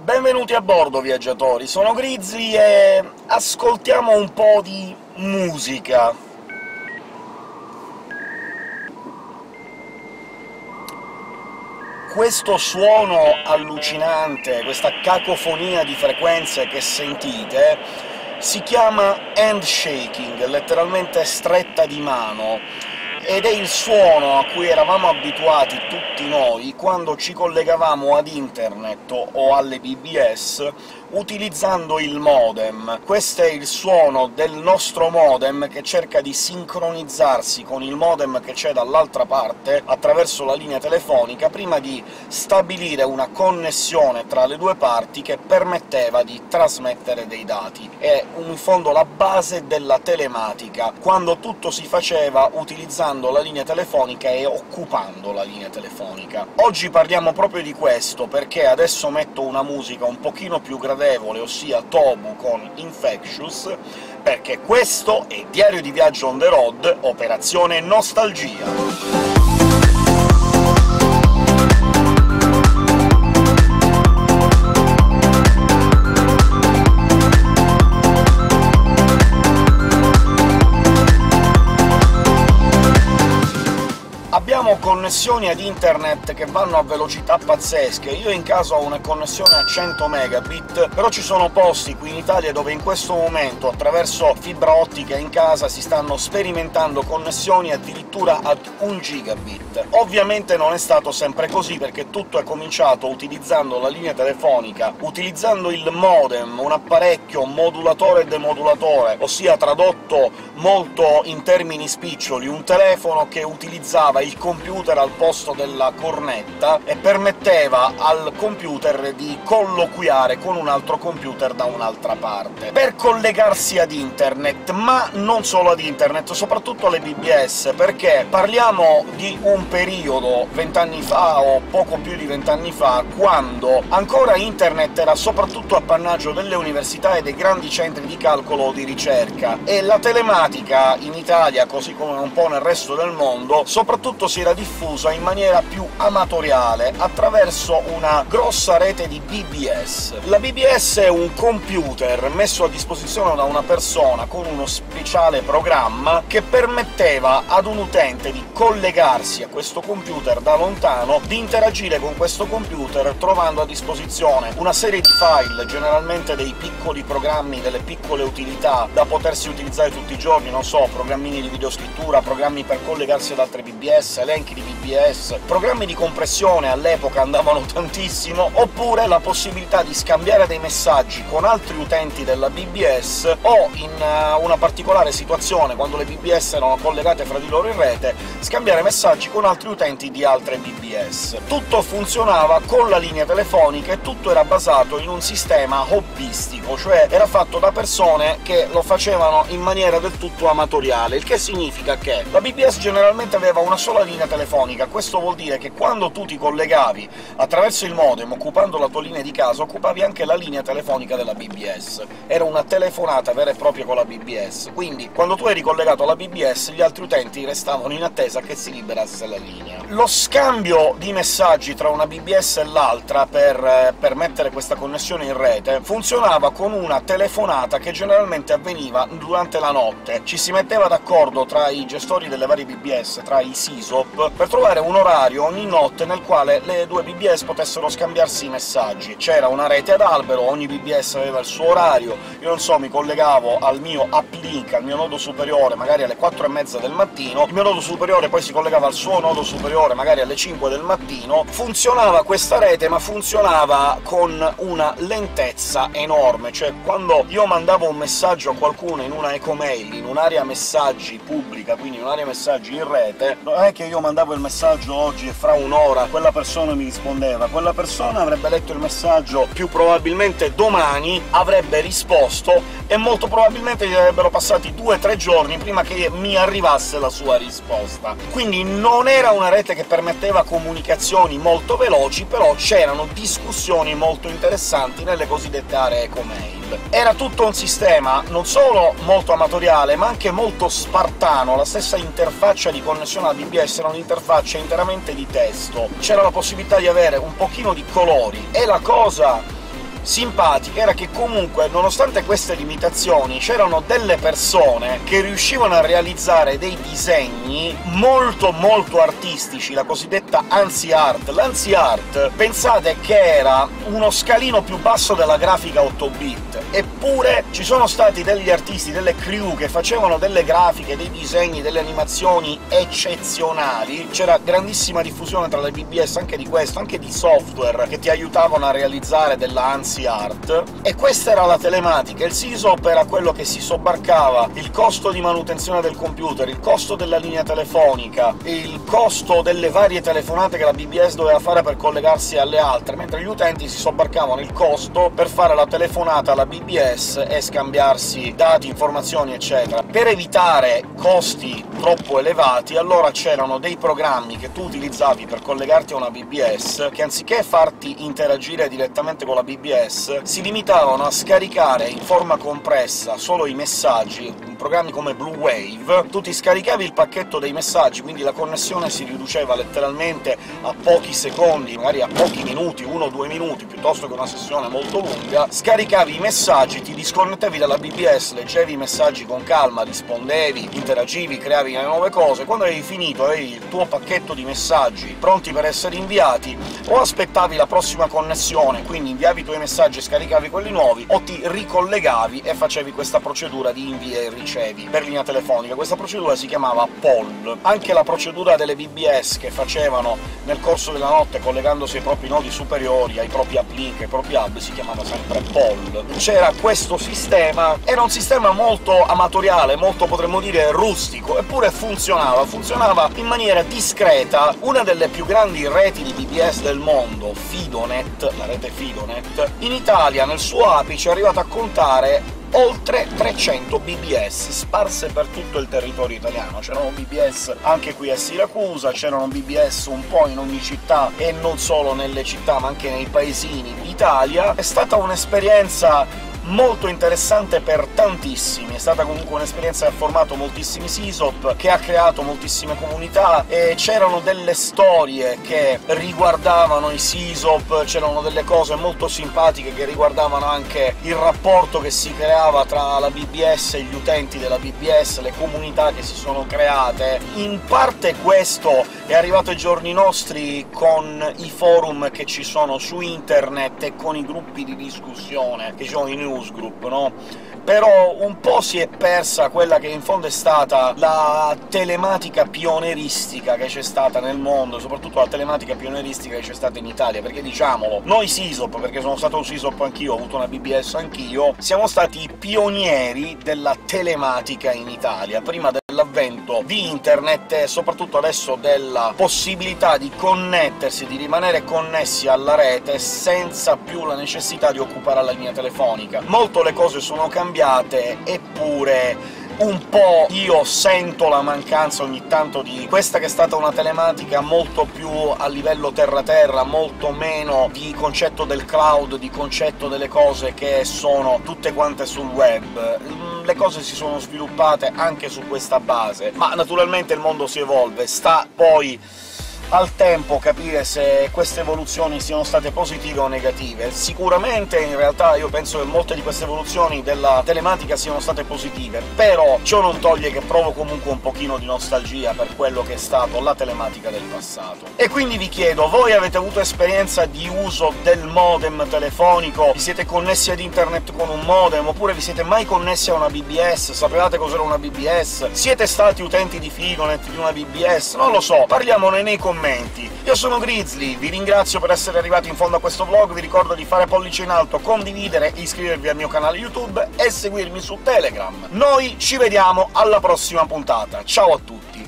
Benvenuti a bordo, viaggiatori! Sono Grizzly e ascoltiamo un po' di musica. Questo suono allucinante, questa cacofonia di frequenze che sentite, si chiama handshaking, letteralmente stretta di mano, ed è il suono a cui eravamo abituati tutti noi quando ci collegavamo ad internet o alle BBS utilizzando il modem. Questo è il suono del nostro modem che cerca di sincronizzarsi con il modem che c'è dall'altra parte attraverso la linea telefonica, prima di stabilire una connessione tra le due parti che permetteva di trasmettere dei dati. È in fondo la base della telematica, quando tutto si faceva utilizzando la linea telefonica e occupando la linea telefonica. Oggi parliamo proprio di questo, perché adesso metto una musica un pochino più gradevole, ossia Tobu con Infectious, perché questo è Diario di Viaggio on the road, Operazione Nostalgia. Abbiamo connessioni ad internet che vanno a velocità pazzesche. Io in casa ho una connessione a 100 megabit, però ci sono posti qui in Italia dove in questo momento, attraverso fibra ottica in casa, si stanno sperimentando connessioni addirittura ad 1 gigabit. Ovviamente non è stato sempre così, perché tutto è cominciato utilizzando la linea telefonica, utilizzando il modem, un apparecchio modulatore e demodulatore, ossia, tradotto molto in termini spiccioli, un telefono che utilizzava il computer al posto della cornetta e permetteva al computer di colloquiare con un altro computer da un'altra parte, per collegarsi ad internet, ma non solo ad internet, soprattutto alle BBS, perché parliamo di un periodo 20 anni fa, o poco più di 20 anni fa, quando ancora internet era soprattutto appannaggio delle università e dei grandi centri di calcolo o di ricerca, e la telematica in Italia, così come un po' nel resto del mondo, soprattutto si era diffusa in maniera più amatoriale, attraverso una grossa rete di BBS. La BBS è un computer messo a disposizione da una persona con uno speciale programma che permetteva ad un utente di collegarsi a questo computer da lontano, di interagire con questo computer trovando a disposizione una serie di file, generalmente dei piccoli programmi, delle piccole utilità da potersi utilizzare tutti i giorni, non so, programmini di videoscrittura, programmi per collegarsi ad altre BBS, elenchi di BBS, programmi di compressione all'epoca andavano tantissimo, oppure la possibilità di scambiare dei messaggi con altri utenti della BBS, o in una particolare situazione, quando le BBS erano collegate fra di loro in rete, scambiare messaggi con altri utenti di altre BBS. Tutto funzionava con la linea telefonica e tutto era basato in un sistema hobbistico, cioè era fatto da persone che lo facevano in maniera del tutto amatoriale, il che significa che la BBS generalmente aveva una sola linea telefonica. Questo vuol dire che quando tu ti collegavi attraverso il modem, occupando la tua linea di casa, occupavi anche la linea telefonica della BBS. Era una telefonata vera e propria con la BBS, quindi quando tu eri collegato alla BBS gli altri utenti restavano in attesa che si liberasse la linea. Lo scambio di messaggi tra una BBS e l'altra per permettere questa connessione in rete funzionava con una telefonata che generalmente avveniva durante la notte. Ci si metteva d'accordo tra i gestori delle varie BBS, tra i SISOP, per trovare un orario ogni notte nel quale le due BBS potessero scambiarsi i messaggi. C'era una rete ad albero, ogni BBS aveva il suo orario, io non so, mi collegavo al mio uplink, al mio nodo superiore, magari alle 4:30 del mattino, il mio nodo superiore poi si collegava al suo nodo superiore, magari alle 5 del mattino. Funzionava questa rete, ma funzionava con una lentezza enorme, cioè quando io mandavo un messaggio a qualcuno in una ecomail, in un'area messaggi pubblica, quindi un'area messaggi in rete, non è che io mandavo il messaggio oggi e fra un'ora quella persona mi rispondeva, quella persona avrebbe letto il messaggio più probabilmente domani, avrebbe risposto, e molto probabilmente gli avrebbero passati 2-3 giorni prima che mi arrivasse la sua risposta. Quindi non era una rete che permetteva comunicazioni molto veloci, però c'erano discussioni molto interessanti nelle cosiddette aree ecomail. Era tutto un sistema non solo molto amatoriale, ma anche molto spartano. La stessa interfaccia di connessione alla BBS era un'interfaccia interamente di testo, c'era la possibilità di avere un pochino di colori, e la cosa simpatica era che comunque, nonostante queste limitazioni, c'erano delle persone che riuscivano a realizzare dei disegni molto molto artistici, la cosiddetta ANSI Art. L'ANSI Art, pensate che era uno scalino più basso della grafica 8-bit, eppure ci sono stati degli artisti, delle crew che facevano delle grafiche, dei disegni, delle animazioni eccezionali. C'era grandissima diffusione tra le BBS anche di questo, anche di software che ti aiutavano a realizzare della ANSI Art, e questa era la telematica. Il SYSOP era quello che si sobbarcava il costo di manutenzione del computer, il costo della linea telefonica, il costo delle varie telefonate che la BBS doveva fare per collegarsi alle altre, mentre gli utenti si sobbarcavano il costo per fare la telefonata alla BBS e scambiarsi dati, informazioni, eccetera. Per evitare costi troppo elevati, allora c'erano dei programmi che tu utilizzavi per collegarti a una BBS, che anziché farti interagire direttamente con la BBS, si limitavano a scaricare in forma compressa solo i messaggi. Programmi come Blue Wave, tu ti scaricavi il pacchetto dei messaggi, quindi la connessione si riduceva letteralmente a pochi secondi, magari a pochi minuti, 1 o 2 minuti, piuttosto che una sessione molto lunga. Scaricavi i messaggi, ti disconnettevi dalla BBS, leggevi i messaggi con calma, rispondevi, interagivi, creavi le nuove cose. Quando avevi finito, avevi il tuo pacchetto di messaggi pronti per essere inviati, o aspettavi la prossima connessione, quindi inviavi i tuoi messaggi e scaricavi quelli nuovi, o ti ricollegavi e facevi questa procedura di invia e ricevi per linea telefonica. Questa procedura si chiamava POL. Anche la procedura delle BBS che facevano nel corso della notte, collegandosi ai propri nodi superiori, ai propri uplink, ai propri hub, si chiamava sempre POL. C'era questo sistema, era un sistema molto amatoriale, molto, potremmo dire, rustico, eppure funzionava in maniera discreta. Una delle più grandi reti di BBS del mondo, FidoNet, la rete FidoNet, in Italia nel suo apice è arrivato a contare oltre 300 BBS sparse per tutto il territorio italiano. C'erano BBS anche qui a Siracusa, c'erano BBS un po' in ogni città, e non solo nelle città ma anche nei paesini d'Italia. È stata un'esperienza molto interessante per tantissimi, è stata comunque un'esperienza che ha formato moltissimi SYSOP, che ha creato moltissime comunità, e c'erano delle storie che riguardavano i SYSOP, c'erano delle cose molto simpatiche che riguardavano anche il rapporto che si creava tra la BBS e gli utenti della BBS, le comunità che si sono create. In parte questo è arrivato ai giorni nostri con i forum che ci sono su internet e con i gruppi di discussione che ci sono, i newsgroup, no? Però un po' si è persa quella che in fondo è stata la telematica pioneristica che c'è stata nel mondo, soprattutto la telematica pioneristica che c'è stata in Italia, perché diciamolo, noi SYSOP, perché sono stato un SYSOP anch'io, ho avuto una BBS anch'io, siamo stati i pionieri della telematica in Italia, prima dell'avvento di internet e soprattutto adesso della possibilità di connettersi, di rimanere connessi alla rete senza più la necessità di occupare la linea telefonica. Molto le cose sono cambiate, eppure un po' io sento la mancanza ogni tanto di questa che è stata una telematica molto più a livello terra-terra, molto meno di concetto del cloud, di concetto delle cose che sono tutte quante sul web. Le cose si sono sviluppate anche su questa base, ma naturalmente il mondo si evolve, sta poi al tempo capire se queste evoluzioni siano state positive o negative. Sicuramente, in realtà, io penso che molte di queste evoluzioni della telematica siano state positive, però ciò non toglie che provo comunque un pochino di nostalgia per quello che è stato la telematica del passato. E quindi vi chiedo, voi avete avuto esperienza di uso del modem telefonico? Vi siete connessi ad internet con un modem, oppure vi siete mai connessi a una BBS? Sapevate cos'era una BBS? Siete stati utenti di FidoNet, di una BBS? Non lo so, parliamone nei commenti. Io sono Grizzly, vi ringrazio per essere arrivati in fondo a questo vlog, vi ricordo di fare pollice in alto, condividere, iscrivervi al mio canale YouTube e seguirmi su Telegram. Noi ci vediamo alla prossima puntata, ciao a tutti!